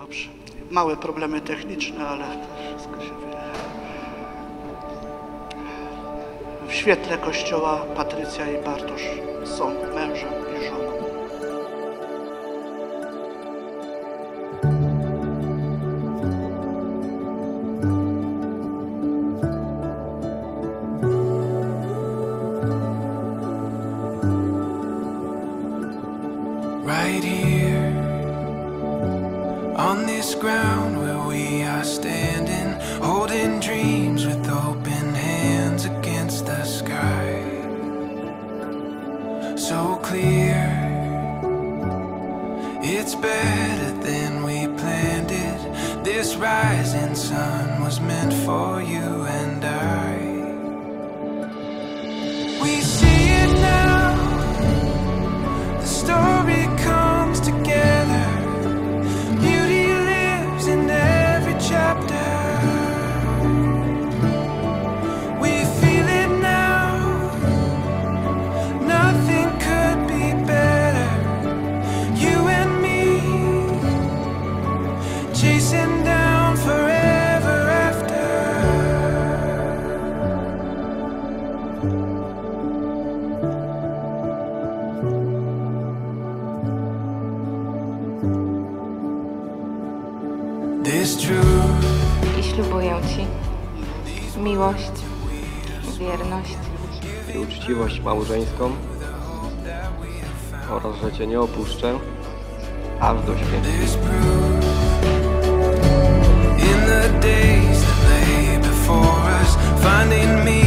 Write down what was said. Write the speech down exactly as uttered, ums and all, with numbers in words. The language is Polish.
Dobrze. Małe problemy techniczne, ale wszystko się wie. W świetle Kościoła Patrycja i Bartosz są mężem i żoną. Right here, on this ground where we are standing, holding dreams with open hands against the sky. So clear, it's better than we planned it. This rising sun was meant for you and I. We see it now, the story comes together. Beauty lives in every chapter. We feel it now, nothing could be better. You and me, chasing down forever after. This truth, I ślubuję Ci miłość, wierność i uczciwość małżeńską oraz, że Cię nie opuszczę aż do śmierci. this proof, in the days that lay before us, finding me